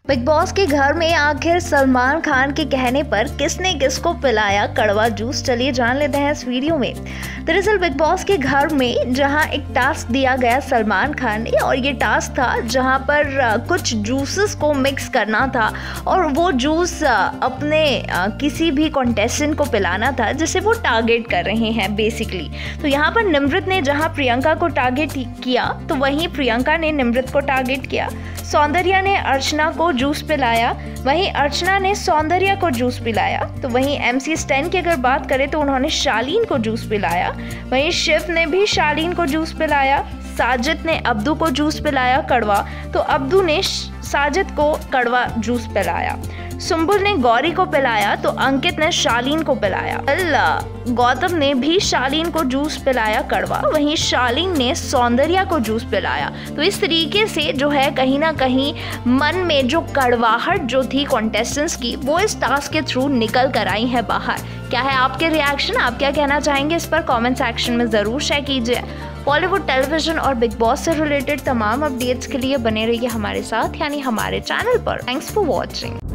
Big boss के घर में आखिर सलमान खान के कहने पर किसने किसको पिलाया कड़वा जूस, चलिए जान लेते हैं इस वीडियो में। दरअसल बिग बॉस के घर में जहां एक टास्क दिया गया सलमान खान ने, और ये टास्क था जहां पर कुछ जूसेस को मिक्स करना था और वो जूस अपने किसी भी कॉन्टेस्टेंट को पिलाना था जिसे वो टारगेट कर रहे हैं बेसिकली। तो यहाँ पर निमृत ने जहाँ प्रियंका को टारगेट किया तो वहीं प्रियंका ने निमृत को टारगेट किया। सौंदर्या ने अर्चना को जूस पिलाया, वहीं अर्चना ने सौंदर्या को जूस पिलाया। तो वहीं MC स्टैन की अगर बात करें तो उन्होंने शालीन को जूस पिलाया, वहीं शिव ने भी शालीन को जूस पिलाया। साजिद ने अब्दू को जूस पिलाया कड़वा, तो अब्दू ने साजिद को कड़वा जूस पिलाया। सुंबुल ने गौरी को पिलाया तो अंकित ने शालीन को पिलाया। गौतम ने भी शालीन को जूस पिलाया कड़वा, वहीं शालीन ने सौंदर्या को जूस पिलाया। तो इस तरीके से जो है कहीं ना कहीं मन में जो कड़वाहट जो थी कॉन्टेस्टेंट्स की, वो इस टास्क के थ्रू निकल कर आई है बाहर। क्या है आपके रिएक्शन, आप क्या कहना चाहेंगे इस पर कमेंट सेक्शन में ज़रूर शेयर कीजिए। बॉलीवुड, टेलीविजन और बिग बॉस से रिलेटेड तमाम अपडेट्स के लिए बने रहिए हमारे साथ, यानी हमारे चैनल पर। Thanks for watching.